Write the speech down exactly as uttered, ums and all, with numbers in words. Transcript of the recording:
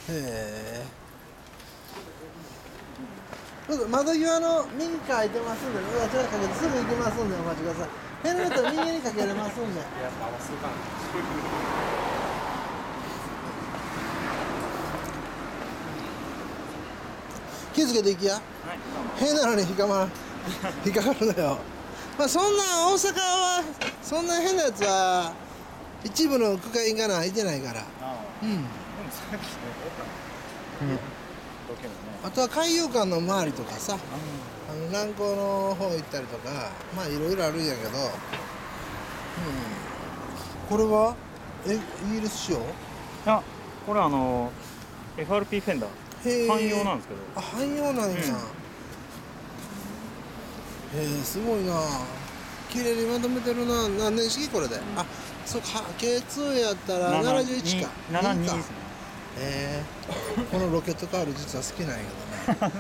へえ。窓際の右側空いてますんで、うわ、ちょっとかけてすぐ行きますんで、お待ちください。ヘルメット右にかけれますんで。 いや、合わせるかな。 気付けていきや。はい。変なのに引っかま引っかかるのよ。まあそんな大阪はそんな変なやつは一部の区会がないてないから。うん。でもさっきね、うん。あとは海遊館の周りとかさ、あの南港の方行ったりとか、まあいろいろあるんやけど、うん。これはえイギリス仕様？いや、これあの エフアールピー フェンダー。汎用なんですけど。 あ、汎用なんや。うん、へえ、すごいな。綺麗にまとめてるな。何年式これで？あ、そうか。ケーツー やったらななじゅういちか。 ななじゅうにですね。 へえ。このロケットカール実は好きなんやけどね。